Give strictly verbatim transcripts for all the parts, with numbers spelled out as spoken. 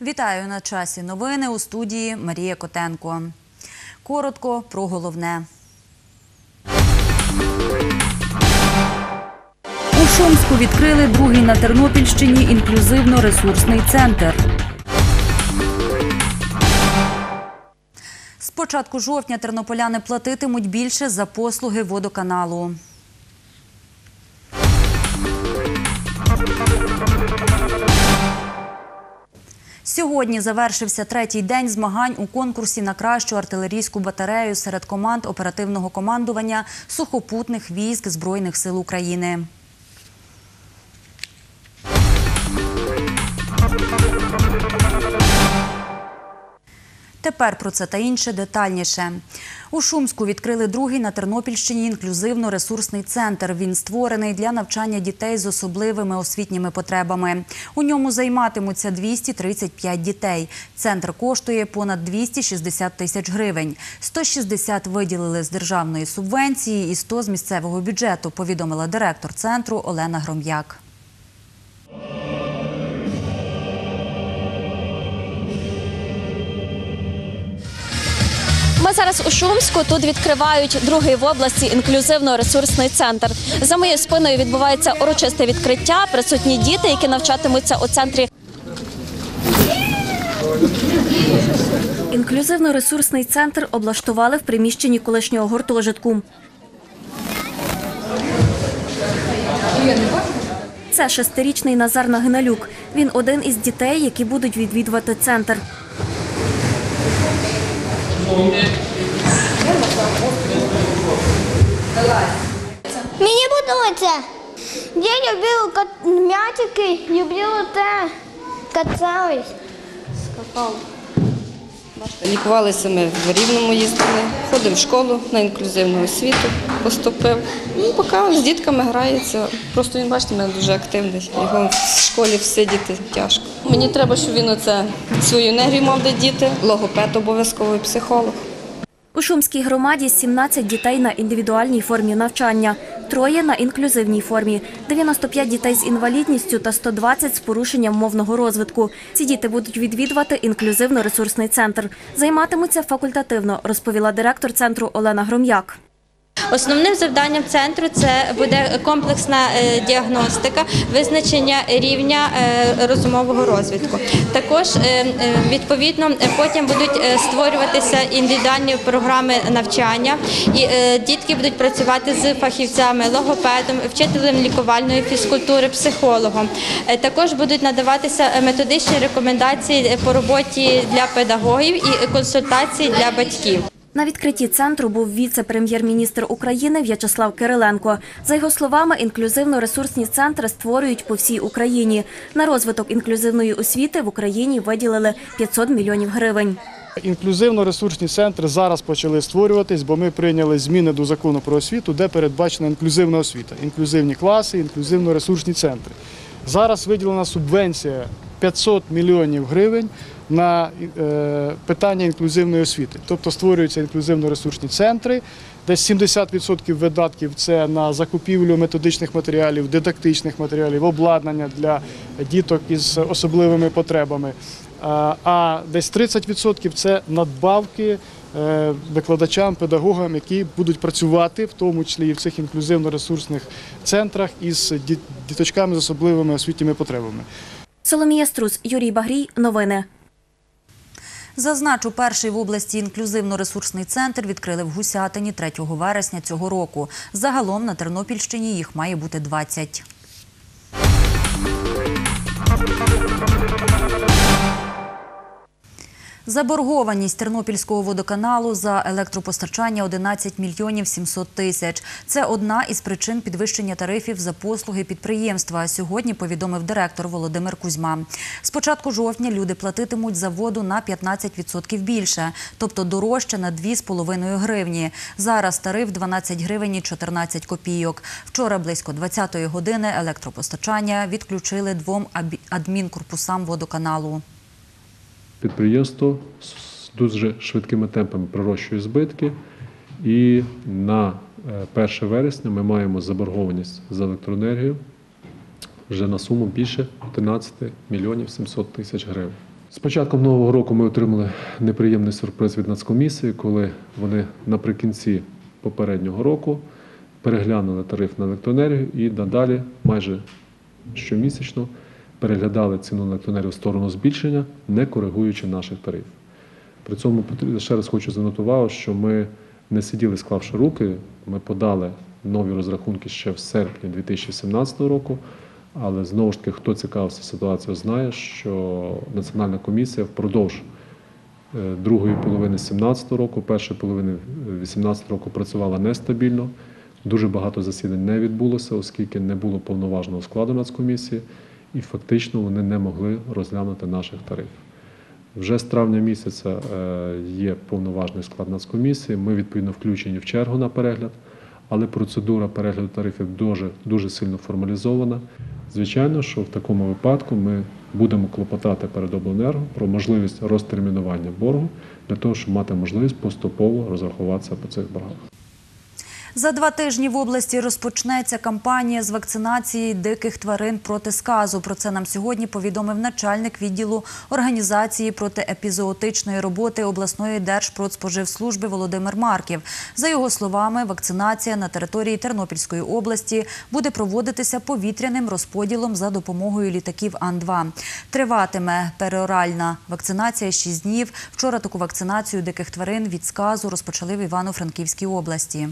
Вітаю на часі новини, у студії Марія Котенко. Коротко про головне. У Шумську відкрили другий на Тернопільщині інклюзивно-ресурсний центр. З початку жовтня тернополяни платитимуть більше за послуги водоканалу. Сьогодні завершився третій день змагань у конкурсі на кращу артилерійську батарею серед команд оперативного командування сухопутних військ Збройних сил України. Тепер про це та інше детальніше. У Шумську відкрили другий на Тернопільщині інклюзивно-ресурсний центр. Він створений для навчання дітей з особливими освітніми потребами. У ньому займатимуться двісті тридцять п'ять дітей. Центр коштує понад двісті шістдесят тисяч гривень. сто шістдесят виділили з державної субвенції і сто з місцевого бюджету, повідомила директор центру Олена Гром'як. Ми зараз у Шумську, тут відкривають другий в області інклюзивно-ресурсний центр. За моєю спиною відбувається урочисте відкриття, присутні діти, які навчатимуться у центрі. Інклюзивно-ресурсний центр облаштували в приміщенні колишнього гуртожитку. Це шестирічний Назар Нагиналюк. Він один із дітей, які будуть відвідувати центр. Мені подобається. Я люблю м'ячики, люблю те, катались. Скакав. Лікувалися ми в Рівному, їздили, ходив в школу на інклюзивну освіту, поступив. Ну, поки з дітками грається. Просто він, бачите, мене дуже активний. Його в школі всидіти тяжко. Мені треба, щоб він оце свою енергію мав де діти, логопед обов'язково і психолог. У Шумській громаді сімнадцять дітей на індивідуальній формі навчання, троє на інклюзивній формі, дев'яносто п'ять дітей з інвалідністю та сто двадцять з порушенням мовного розвитку. Ці діти будуть відвідувати інклюзивно-ресурсний центр. Займатимуться факультативно, розповіла директор центру Олена Гром'як. Основним завданням центру це буде комплексна діагностика, визначення рівня розумового розвитку. Також, відповідно, потім будуть створюватися індивідуальні програми навчання, і дітки будуть працювати з фахівцями, логопедом, вчителем лікувальної фізкультури, психологом. Також будуть надаватися методичні рекомендації по роботі для педагогів і консультації для батьків. На відкритті центру був віце-прем'єр-міністр України В'ячеслав Кириленко. За його словами, інклюзивно-ресурсні центри створюють по всій Україні. На розвиток інклюзивної освіти в Україні виділили п'ятсот мільйонів гривень. Інклюзивно-ресурсні центри зараз почали створюватись, бо ми прийняли зміни до закону про освіту, де передбачена інклюзивна освіта, інклюзивні класи, інклюзивно-ресурсні центри. Зараз виділена субвенція п'ятсот мільйонів гривень на е, питання інклюзивної освіти. Тобто створюються інклюзивно-ресурсні центри, десь сімдесят відсотків видатків – це на закупівлю методичних матеріалів, дидактичних матеріалів, обладнання для діток із особливими потребами. А десь тридцять відсотків – це надбавки викладачам, педагогам, які будуть працювати, в тому числі і в цих інклюзивно-ресурсних центрах, із діточками з особливими освітніми потребами. Соломія Струс, Юрій Багрій. Новини. Зазначу, перший в області інклюзивно-ресурсний центр відкрили в Гусятині третього вересня цього року. Загалом на Тернопільщині їх має бути двадцять. Заборгованість Тернопільського водоканалу за електропостачання – одинадцять мільйонів сімсот тисяч. Це одна із причин підвищення тарифів за послуги підприємства, сьогодні повідомив директор Володимир Кузьма. З початку жовтня люди платитимуть за воду на п'ятнадцять відсотків більше, тобто дорожче на дві з половиною гривні. Зараз тариф дванадцять гривень і чотирнадцять копійок. Вчора близько двадцятої години електропостачання відключили двом адмінкорпусам водоканалу. Підприємство з дуже швидкими темпами пророщує збитки, і на перше вересня ми маємо заборгованість за електроенергію вже на суму більше одинадцять мільйонів сімсот тисяч гривень. З початком нового року ми отримали неприємний сюрприз від Нацкомісії, коли вони наприкінці попереднього року переглянули тариф на електроенергію і надалі майже щомісячно переглядали ціну на електроенергію в сторону збільшення, не коригуючи наших тарифів. При цьому ще раз хочу звернути увагу, що ми не сиділи, склавши руки, ми подали нові розрахунки ще в серпні дві тисячі сімнадцятого року, але знову ж таки, хто цікавився ситуацією, знає, що Національна комісія впродовж другої половини дві тисячі сімнадцятого року, першої половини дві тисячі вісімнадцятого року працювала нестабільно. Дуже багато засідань не відбулося, оскільки не було повноважного складу Нацкомісії, і фактично вони не могли розглянути наших тарифів. Вже з травня місяця є повноважний склад Нацкомісії, ми відповідно включені в чергу на перегляд, але процедура перегляду тарифів дуже, дуже сильно формалізована. Звичайно, що в такому випадку ми будемо клопотати перед обленерго про можливість розтермінування боргу, для того, щоб мати можливість поступово розрахуватися по цих боргах. За два тижні в області розпочнеться кампанія з вакцинації диких тварин проти сказу. Про це нам сьогодні повідомив начальник відділу організації протиепізоотичної роботи обласної Держпродспоживслужби Володимир Марків. За його словами, вакцинація на території Тернопільської області буде проводитися повітряним розподілом за допомогою літаків Ан два. Триватиме переоральна вакцинація шість днів. Вчора таку вакцинацію диких тварин від сказу розпочали в Івано-Франківській області.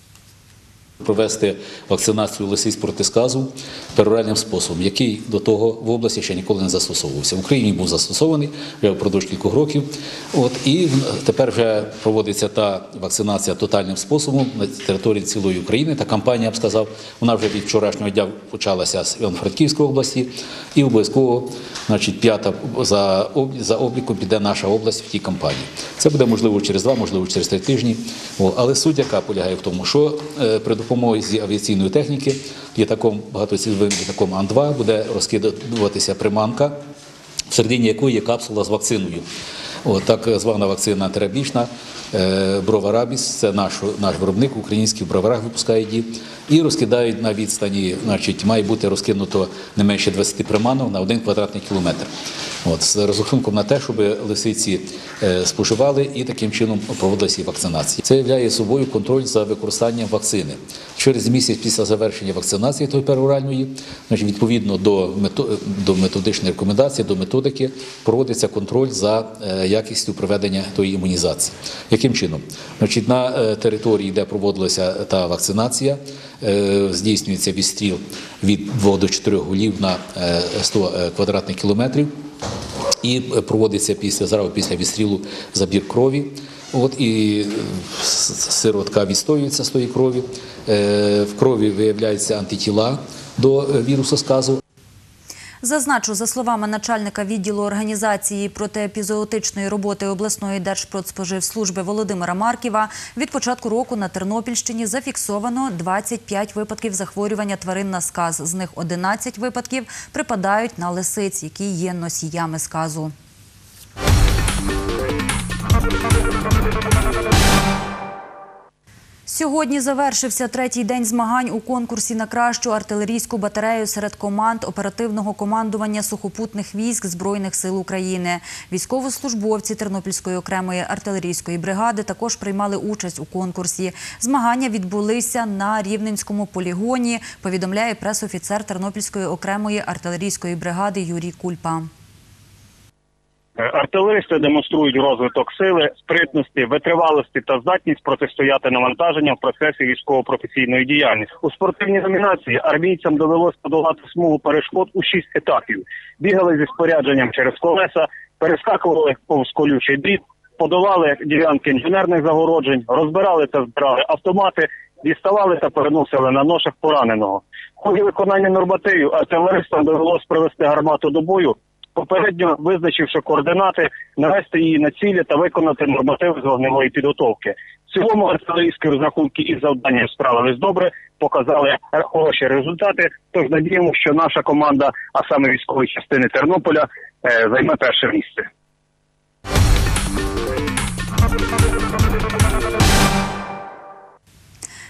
Провести вакцинацію лисиць проти сказу пероральним способом, який до того в області ще ніколи не застосовувався. В Україні був застосований вже впродовж кількох років. От, і тепер вже проводиться та вакцинація тотальним способом на території цілої України. Та кампанія, я б сказав, вона вже від вчорашнього дня почалася з Івано-Франківської області. І обов'язково, значить, п'ята за, за обліком піде наша область в тій кампанії. Це буде можливо через два, можливо через три тижні. О, але суть яка полягає в тому, що е, при допомозі авіаційної техніки літаком, багатоцільовим літаком Ан два буде розкидуватися приманка, всередині якої є капсула з вакциною. О, так звана вакцина антирабічна, е, Броварабіс, це наш, наш виробник, український в Броварах випускає її. І розкидають на відстані, значить, має бути розкинуто не менше двадцяти приманок на один квадратний кілометр. От, з розрахунком на те, щоб лисиці е, споживали і таким чином проводилася вакцинація. Це являє собою контроль за використанням вакцини. Через місяць після завершення вакцинації тої пероральної, значить, відповідно до, мето, до методичної рекомендації, до методики, проводиться контроль за е, якістю проведення тої імунізації. Яким чином? Значить, на е, території, де проводилася та вакцинація, е, здійснюється відстріл від двох до чотирьох голів на е, сто квадратних кілометрів. І проводиться після, зразу після відстрілу забір крові. От, і сироватка відстоюється з тої крові. Е, в крові виявляються антитіла до вірусу сказу. Зазначу, за словами начальника відділу організації протиепізоотичної роботи обласної Держпродспоживслужби Володимира Марківа, від початку року на Тернопільщині зафіксовано двадцять п'ять випадків захворювання тварин на сказ. З них одинадцять випадків припадають на лисиць, які є носіями сказу. Сьогодні завершився третій день змагань у конкурсі на кращу артилерійську батарею серед команд оперативного командування сухопутних військ Збройних сил України. Військовослужбовці Тернопільської окремої артилерійської бригади також приймали участь у конкурсі. Змагання відбулися на Рівненському полігоні, повідомляє пресофіцер Тернопільської окремої артилерійської бригади Юрій Кульпа. Артилеристи демонструють розвиток сили, спритності, витривалості та здатність протистояти навантаженням в процесі військово-професійної діяльності. У спортивній номінації армійцям довелось подолати смугу перешкод у шість етапів. Бігали зі спорядженням через колеса, перескакували повз колючий дріт, подолали ділянки інженерних загороджень, розбирали та збирали автомати, діставали та переносили на ношах пораненого. В ході виконання нормативів артилеристам довелось привести гармату до бою, попередньо визначивши координати, навести її на цілі та виконати нормативи з вогневої підготовки. В цілому артилерійські розрахунки із завданням справились добре, показали хороші результати, тож надіємо, що наша команда, а саме військової частини Тернополя, займе перше місце.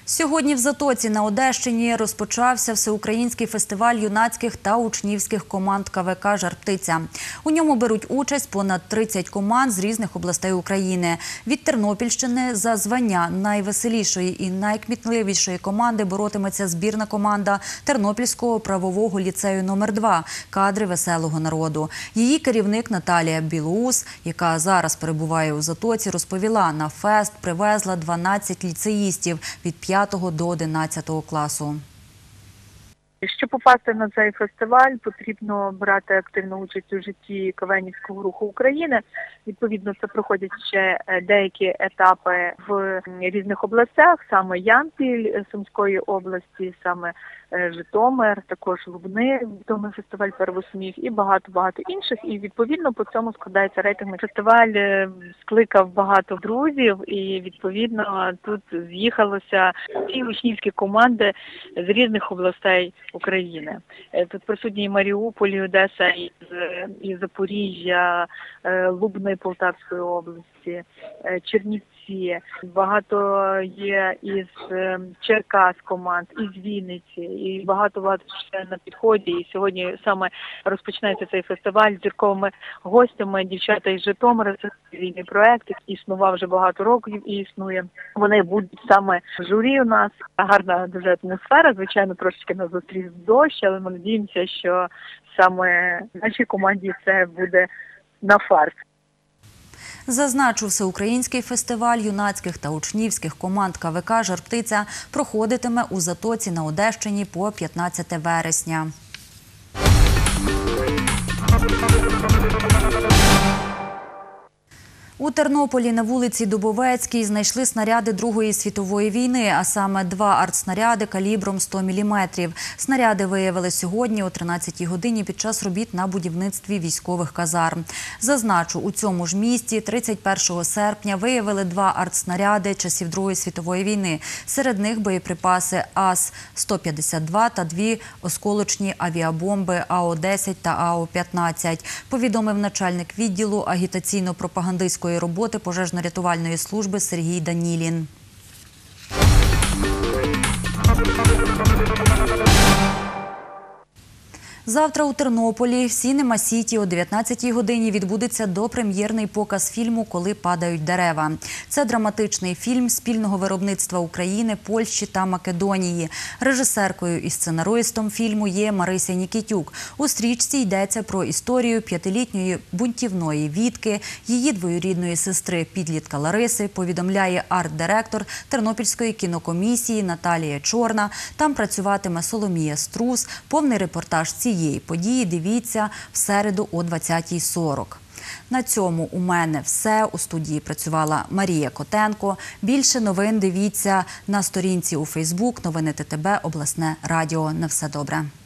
Сьогодні в Затоці на Одещині розпочався всеукраїнський фестиваль юнацьких та учнівських команд ка ве ка «Жар-птиця». У ньому беруть участь понад тридцять команд з різних областей України. Від Тернопільщини за звання найвеселішої і найкмітливішої команди боротиметься збірна команда Тернопільського правового ліцею номер два «Кадри веселого народу». Її керівник Наталія Білоус, яка зараз перебуває у Затоці, розповіла, на фест привезла дванадцять ліцеїстів від п'ятого до одинадцятого класу. Щоб попасти на цей фестиваль, потрібно брати активну участь у житті КВНівського руху України. Відповідно, це проходять ще деякі етапи в різних областях, саме Ямпіль Сумської області, саме Житомир, також Лубни, відомий фестиваль первосмів і багато-багато інших. І відповідно по цьому складається рейтинг. Фестиваль скликав багато друзів і відповідно тут з'їхалося всі учнівські команди з різних областей України. Тут присутні і Маріуполь, і Одеса, і, і Запоріжжя, Лубни Полтавської області, Чернівці. Багато є із Черкас команд, із Вінниці, і багато-багато ще на підході. І сьогодні саме розпочинається цей фестиваль з зірковими гостями. Дівчата із Житомира, це вільний проект, який існував вже багато років і існує. Вони будуть саме в журі у нас. Гарна дуже атмосфера, звичайно, трошечки нас зустрів дощ, але ми надіємося, що саме нашій команді це буде на фарс. Зазначу, всеукраїнський фестиваль юнацьких та учнівських команд ка ве ка «Жар-птиця» проходитиме у Затоці на Одещині по п'ятнадцяте вересня. У Тернополі на вулиці Дубовецькій знайшли снаряди Другої світової війни, а саме два артснаряди калібром сто міліметрів. Снаряди виявили сьогодні о тринадцятій годині під час робіт на будівництві військових казарм. Зазначу, у цьому ж місті тридцять першого серпня виявили два артснаряди часів Другої світової війни. Серед них боєприпаси ас сто п'ятдесят два та дві осколочні авіабомби а о десять та а о п'ятнадцять, повідомив начальник відділу агітаційно-пропагандистської роботи пожежно-рятувальної служби Сергій Данілін. Завтра у Тернополі в Сінема Сіті о дев'ятнадцятій годині відбудеться допрем'єрний показ фільму «Коли падають дерева». Це драматичний фільм спільного виробництва України, Польщі та Македонії. Режисеркою і сценаристом фільму є Марися Нікітюк. У стрічці йдеться про історію п'ятилітньої бунтівної Вітки, її двоюрідної сестри підлітка Лариси, повідомляє арт-директор Тернопільської кінокомісії Наталія Чорна. Там працюватиме Соломія Струс. Повний репортаж цієї Цієї події дивіться в середу о двадцятій сорок. На цьому у мене все. У студії працювала Марія Котенко. Більше новин дивіться на сторінці у Фейсбук «Новини ТТБ. Обласне радіо». На все добре.